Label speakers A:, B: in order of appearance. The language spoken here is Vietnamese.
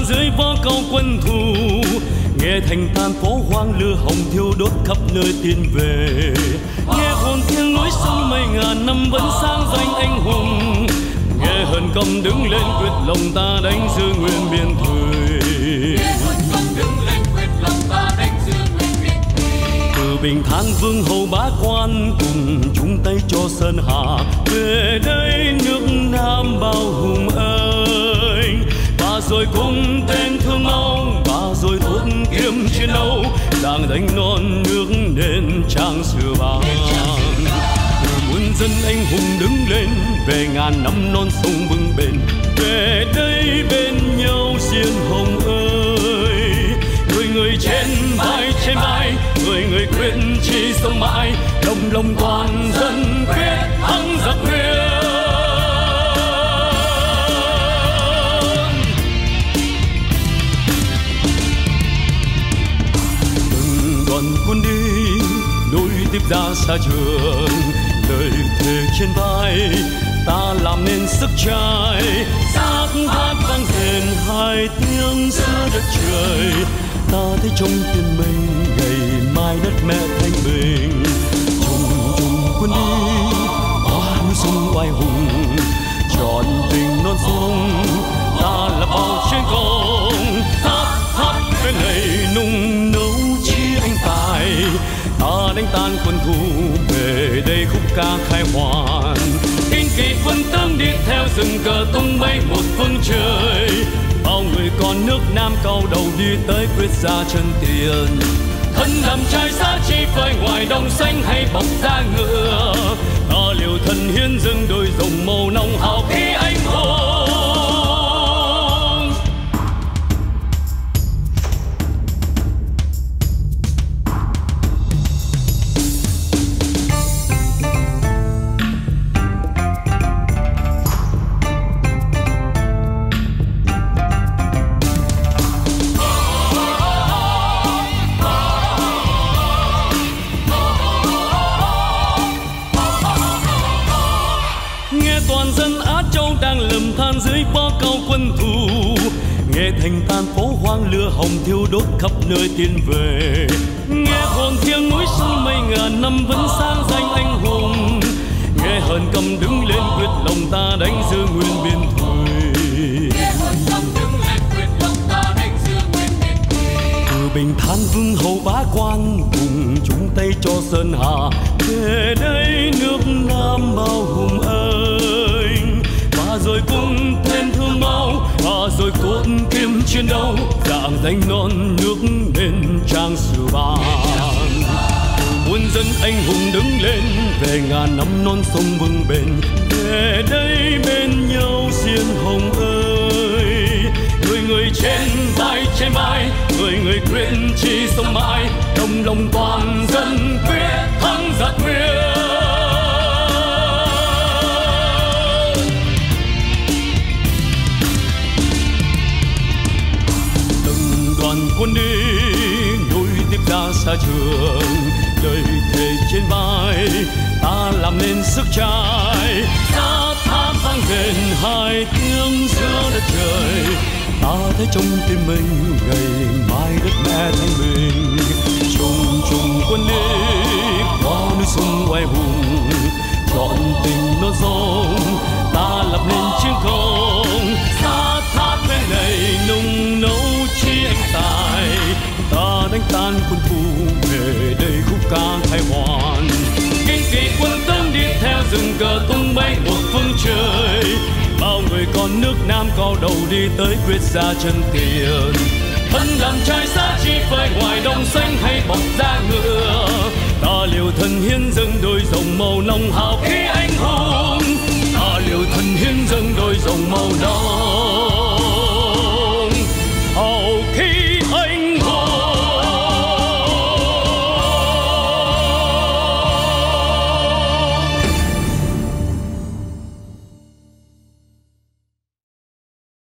A: dưới vó câu quân thù, nghe thành tàn phố hoang lửa hồng thiêu đốt khắp nơi tiến về, nghe hồn thiêng núi sông mấy ngàn năm vẫn sáng danh anh hùng, nghe hờn công đứng lên quyết lòng ta đánh giữ nguyên biên thùy. Từ Bình Thang Vương Hầu Bá Quan cùng chung tay cho Sơn Hà, về đây nước Nam bao hùng ơi. Và rồi cùng tên thương máu, và rồi thuốc kiếm chiến đấu, đang đánh non nước nên trang sử vàng. Từ muôn dân anh hùng đứng lên, về ngàn năm non sông bưng bền, về đây bên nhau xiên hồng ơi. Người trên vai, người quyết chi sống mãi, đồng lòng toàn dân quyết thắng giặc Nguyên. Từng đoàn quân đi nối tiếp ra xa trường, lời thề trên vai ta làm nên sức trai, giác hát vang rền hai tiếng giữa đất trời. Ta thấy trong tim mình ngày mai đất mẹ thanh bình, trùng trùng quân đi qua núi sông oai hùng, trọn tình non sông ta là bao chiến công. Hát bên này nung nấu chi anh tài, ta đánh tan quân thù về đây khúc ca khai hoàn. Kinh kỳ quân tướng đi theo rừng cờ tung bay một phương trời, bao người con nước Nam cao đầu đi tới quyết ra chân tiền. Thân làm trai giá chi phơi ngoài đồng xanh hay bọc da ngựa, ta liều thân hiến dâng đôi rồng màu nồng hào khí anh hùng. Dưới vó câu quân thù, nghe thành tàn phố hoang lửa hồng thiêu đốt khắp nơi tiến về, nghe hồn thiêng núi sông mấy ngàn năm vẫn sáng danh anh hùng, nghe hờn cầm đứng lên quyết lòng ta đánh giữ nguyên biên thùy. Từ Bình Thang Vương Hầu Bá Quan cùng chung tay cho Sơn Hà, về đây nước Nam bao hùng ơi. Và rồi cùng tên thương máu, và rồi cốt kiếm chiến đấu, dạng danh non nước nên trang sử vàng. Muôn dân anh hùng đứng lên, về ngàn năm non sông bưng bền, về đây bên nhau xiên hồng ơi. Người trên vai, người quyết chi sống mãi, đồng lòng toàn dân quyết thắng giặc Nguyên. Quân đi nối tiếp ra xa trường, đời thề trên vai ta làm nên sức trai, ta tháp vang rền hai tiếng giữa đất trời. Ta thấy trong tim mình ngày mai đất mẹ thanh bình, trùng trùng quân đi qua núi sông oai hùng, trọn tình non sông ta lập nên chiến công. Ta tháp bên này nung nấu chi anh tài, ta đánh tan quân thù về đây khúc ca khai hoàn. Kinh kỳ quân tướng đi theo rừng cờ tung bay một phương trời, bao người con nước Nam cao đầu đi tới quyết ra chân tiền. Thân làm trai giá chi phơi ngoài đồng xanh hay bọc da ngựa, ta liều thân hiến dâng đôi rồng màu nồng hào khí anh hùng, ta liều thân hiến dâng đôi rồng màu nồng hào khí.